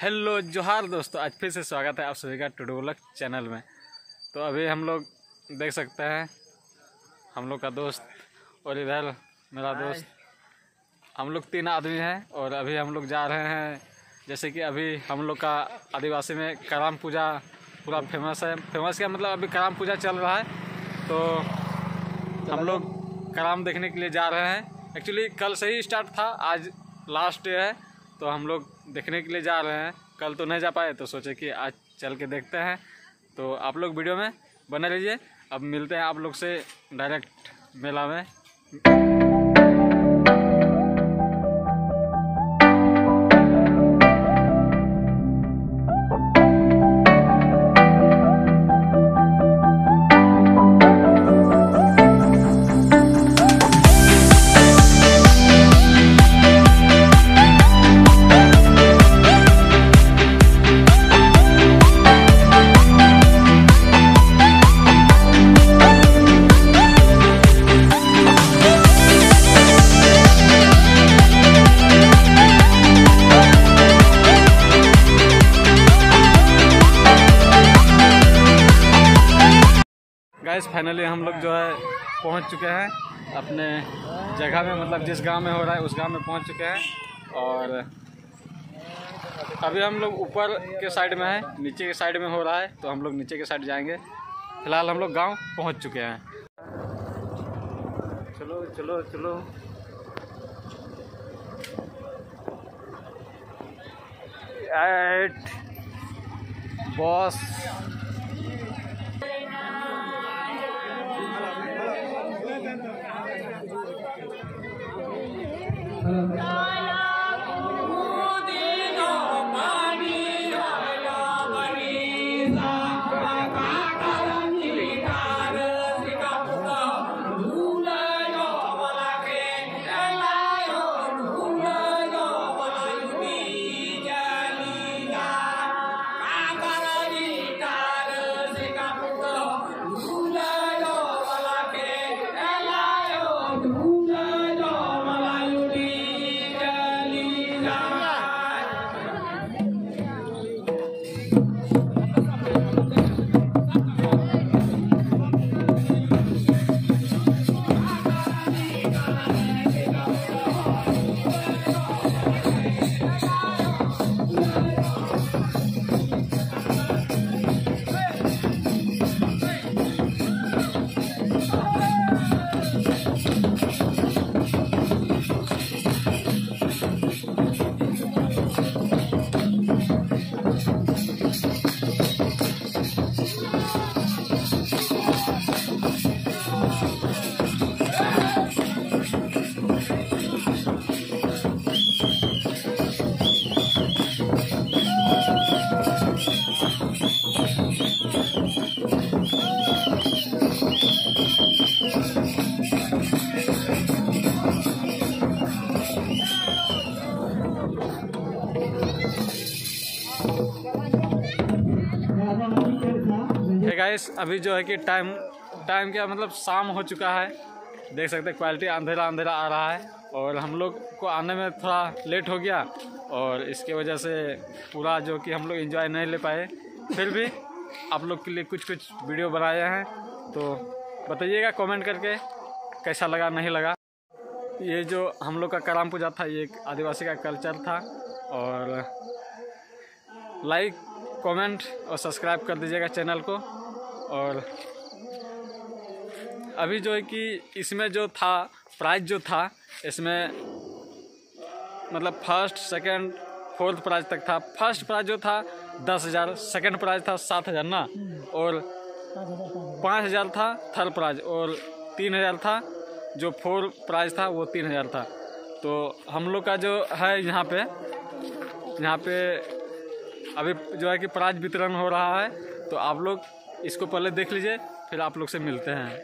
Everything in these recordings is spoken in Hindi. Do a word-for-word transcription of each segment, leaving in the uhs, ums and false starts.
हेलो जोहार दोस्तों, आज फिर से स्वागत है आप सभी का टुडे व्लॉग चैनल में। तो अभी हम लोग देख सकते हैं हम लोग का दोस्त और इधर मेरा दोस्त, हम लोग तीन आदमी हैं और अभी हम लोग जा रहे हैं। जैसे कि अभी हम लोग का आदिवासी में करम पूजा पूरा फेमस है। फेमस क्या मतलब, अभी करम पूजा चल रहा है तो हम लोग करम देखने के लिए जा रहे हैं। एक्चुअली कल से ही स्टार्ट था, आज लास्ट डे है तो हम लोग देखने के लिए जा रहे हैं। कल तो नहीं जा पाए तो सोचे कि आज चल के देखते हैं। तो आप लोग वीडियो में बने रहिए। अब मिलते हैं आप लोग से डायरेक्ट मेला में। गाइस फाइनली हम लोग जो है पहुंच चुके हैं अपने जगह में, मतलब जिस गांव में हो रहा है उस गांव में पहुंच चुके हैं। और अभी हम लोग ऊपर के साइड में है, नीचे के साइड में हो रहा है तो हम लोग नीचे के साइड जाएंगे। फिलहाल हम लोग गांव पहुंच चुके हैं। चलो चलो चलो एट बॉस। गाइस अभी जो है कि टाइम टाइम क्या मतलब शाम हो चुका है। देख सकते हैं क्वालिटी अंधेरा अंधेरा आ रहा है और हम लोग को आने में थोड़ा लेट हो गया और इसके वजह से पूरा जो कि हम लोग एंजॉय नहीं ले पाए। फिर भी आप लोग के लिए कुछ कुछ वीडियो बनाए हैं तो बताइएगा कमेंट करके कैसा लगा नहीं लगा। ये जो हम लोग का करम पूजा था ये एक आदिवासी का कल्चर था। और लाइक कमेंट और सब्सक्राइब कर दीजिएगा चैनल को। और अभी जो है कि इसमें जो था प्राइज जो था इसमें मतलब फर्स्ट सेकंड फोर्थ प्राइज तक था। फर्स्ट प्राइज जो था दस हज़ार, सेकेंड प्राइज था सात हज़ार ना, और पाँच हज़ार था थर्ड प्राइज, और तीन हज़ार था जो फोर्थ प्राइज था वो तीन हज़ार था। तो हम लोग का जो है यहाँ पे यहाँ पे अभी जो है कि प्राइज वितरण हो रहा है तो आप लोग इसको पहले देख लीजिए, फिर आप लोग से मिलते हैं।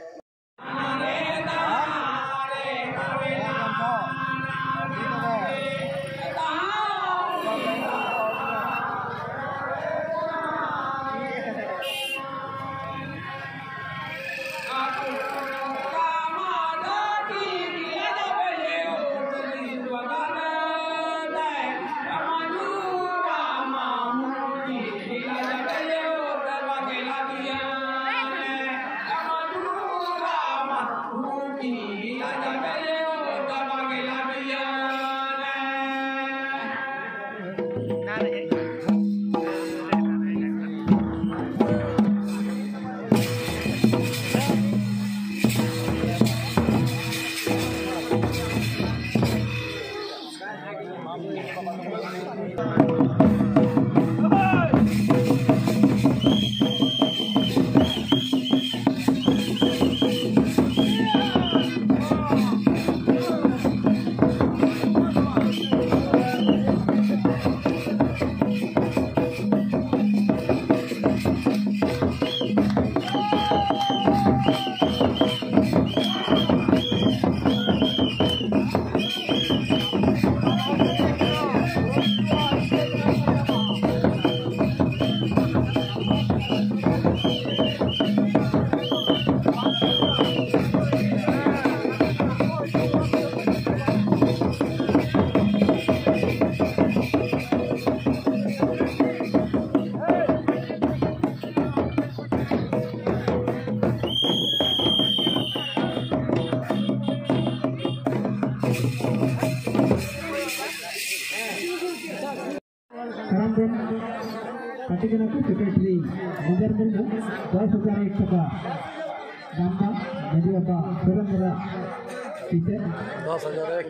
पट्टिकनकु सेक्रेटरी गवर्नमेंट दस हजार एक टका नामदा यदि बाबा सुरेंद्र टीचर दस हजार एक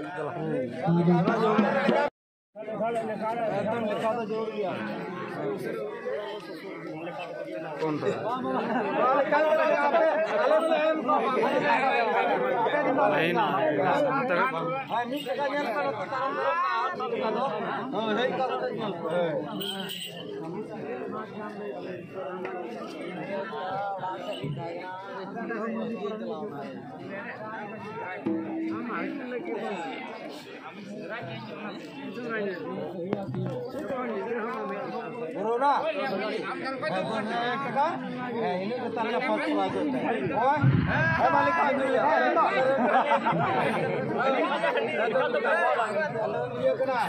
एकदम लिखा तो जोड़ दिया कौन नहीं ना Corona. Ini ketarnya foto aja. Oh, eh balik lagi ya. Dia kena.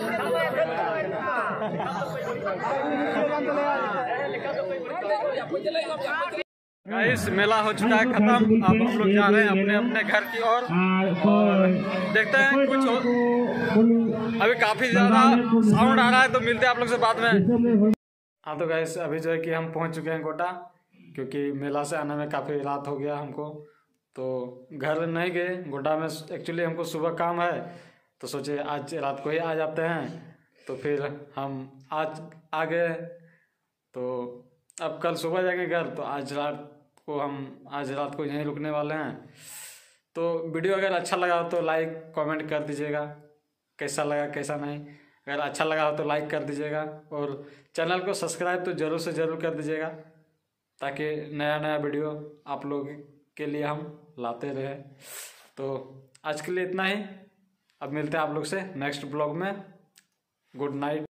Guys मेला हो चुका है खत्म। अब हम लोग जा रहे हैं अपने अपने घर की ओर और देखते हैं कुछ अभी काफी ज्यादा साउंड आ रहा है तो मिलते हैं आप लोग से बाद में। हाँ तो गाइस अभी जो है कि हम पहुंच चुके हैं गोटा, क्योंकि मेला से आने में काफ़ी रात हो गया हमको, तो घर नहीं गए गोटा में। एक्चुअली हमको सुबह काम है तो सोचे आज रात को ही आ जाते हैं, तो फिर हम आज आ गए। तो अब कल सुबह जाएंगे घर, तो आज रात को हम आज रात को यहीं रुकने वाले हैं। तो वीडियो अगर अच्छा लगा हो तो लाइक कमेंट कर दीजिएगा, कैसा लगा कैसा नहीं। अगर अच्छा लगा हो तो लाइक कर दीजिएगा और चैनल को सब्सक्राइब तो ज़रूर से ज़रूर कर दीजिएगा, ताकि नया नया वीडियो आप लोग के लिए हम लाते रहे। तो आज के लिए इतना ही, अब मिलते हैं आप लोग से नेक्स्ट ब्लॉग में। Good night.